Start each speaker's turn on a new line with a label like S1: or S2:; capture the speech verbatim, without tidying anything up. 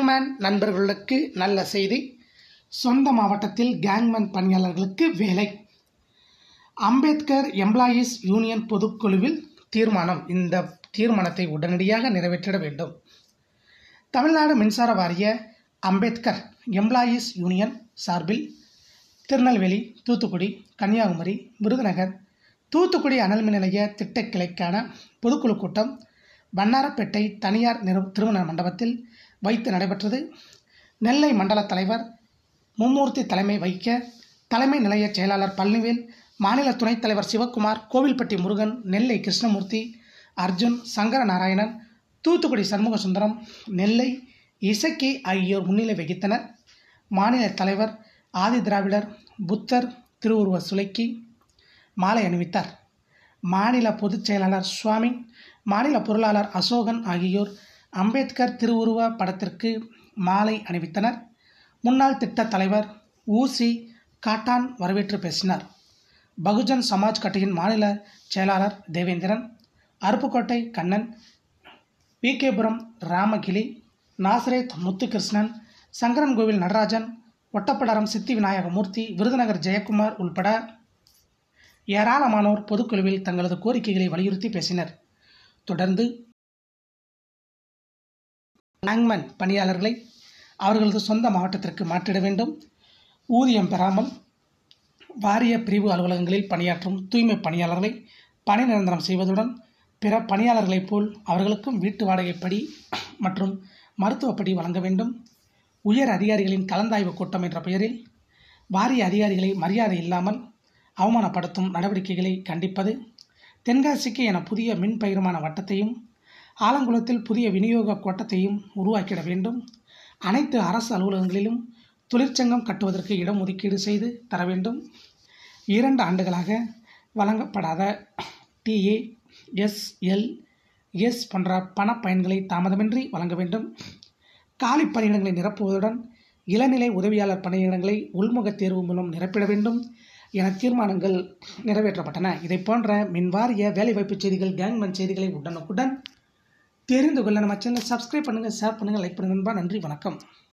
S1: Gangman நண்பர்களுக்கு நல்ல செய்தி. சொந்த மாவட்டத்தில் கேங்மேன் பணியாளர்களுக்கு வேலை. அம்பேத்கர் எம்ப்ளாயீஸ் யூனியன் பொதுக்குழுவில் தீர்மானம். இந்த தீர்மானத்தை உடனடியாக நிறைவேற்றிட வேண்டும். தமிழ்நாடு மின்சார வாரிய அம்பேத்கர் எம்ப்ளாயீஸ் யூனியன் சார்பில் திருநெல்வேலி, தூத்துக்குடி, கன்னியாகுமரி, விருதுநகர், தூத்துக்குடி அனல் மின் நிலைய திட்டக்கிளைக்கான பொதுக்குழு கூட்டம் வண்ணாரப்பேட்டை தனியார் நிறு திருமண மண்டபத்தில் வைத்து நடைபெற்றது. நெல்லை மண்டல தலைவர் மும்மூர்த்தி தலைமை வகிக்க தலைமை நிலைய செயலாளர் பழனிவேல், மாநில துணைத் தலைவர் சிவக்குமார், கோவில்பட்டி முருகன், நெல்லை கிருஷ்ணமூர்த்தி, அர்ஜுன், சங்கர நாராயணன், தூத்துக்குடி சண்முக சுந்தரம், நெல்லை இசக்கி ஆகியோர் முன்னிலை வகித்தனர். மாநில தலைவர் ஆதி திராவிடர் புத்தர் திருவுருவ சிலைக்கு மாலை அணிவித்தார். மாநில பொதுச் செயலாளர் சுவாமி, மாநில பொருளாளர் அசோகன் ஆகியோர் அம்பேத்கர் திருவுருவ படத்திற்கு மாலை அணிவித்தனர். முன்னாள் திட்ட தலைவர் ஊசி காட்டான் வரவேற்று பேசினார். பகுஜன் சமாஜ் கட்சியின் மாநில செயலாளர் தேவேந்திரன், அருப்புக்கோட்டை கண்ணன், விகேபுரம் ராமகிளி, நாசரேத் முத்துகிருஷ்ணன், சங்கரன்கோவில் நடராஜன், ஒட்டப்படாரம் சித்தி விநாயகமூர்த்தி, விருதுநகர் ஜெயக்குமார் உள்பட ஏராளமானோர் பொதுக்குழுவில் தங்களது கோரிக்கைகளை வலியுறுத்தி பேசினர். தொடர்ந்து கேங்மேன் பணியாளர்களை அவர்களது சொந்த மாவட்டத்திற்கு மாற்றிட வேண்டும். ஊதியம் பெறாமல் வாரிய பிரிவு அலுவலகங்களில் பணியாற்றும் தூய்மை பணியாளர்களை பணி நிரந்தரம் செய்வதுடன் பிற பணியாளர்களைப் போல் அவர்களுக்கும் வீட்டு வாடகைப்படி மற்றும் மருத்துவப்படி வழங்க வேண்டும். உயர் அதிகாரிகளின் கலந்தாய்வு கூட்டம் என்ற பெயரில் வாரிய அதிகாரிகளை மரியாதை இல்லாமல் அவமானப்படுத்தும் நடவடிக்கைகளை கண்டிப்பது. தென்காசிக்கு என புதிய மின் பகிர்மான வட்டத்தையும் ஆலங்குளத்தில் புதிய விநியோக கோட்டத்தையும் உருவாக்கிட வேண்டும். அனைத்து அரசு அலுவலகங்களிலும் தொழிற்சங்கம் கட்டுவதற்கு இடம் ஒதுக்கீடு செய்து தர வேண்டும். இரண்டு ஆண்டுகளாக வழங்கப்படாத டிஏ, எஸ்எல், எஸ் போன்ற பண பயன்களை தாமதமின்றி வழங்க வேண்டும். காலி பணியிடங்களை நிரப்புவதுடன் இளநிலை உதவியாளர் பணியிடங்களை உள்முக தேர்வு மூலம் நிரப்பிட வேண்டும் என தீர்மானங்கள் நிறைவேற்றப்பட்டன. இதை போன்ற மின்வாரிய வேலைவாய்ப்பு செய்திகள், கேங்மேன் செய்திகளை உடனுக்குடன் தெரிந்து கொள்ள நம்ம சேனலை சப்ஸ்கிரைப் பண்ணுங்கள், ஷேர் பண்ணுங்கள், லைக் பண்ணுங்கள். நன்றி, வணக்கம்.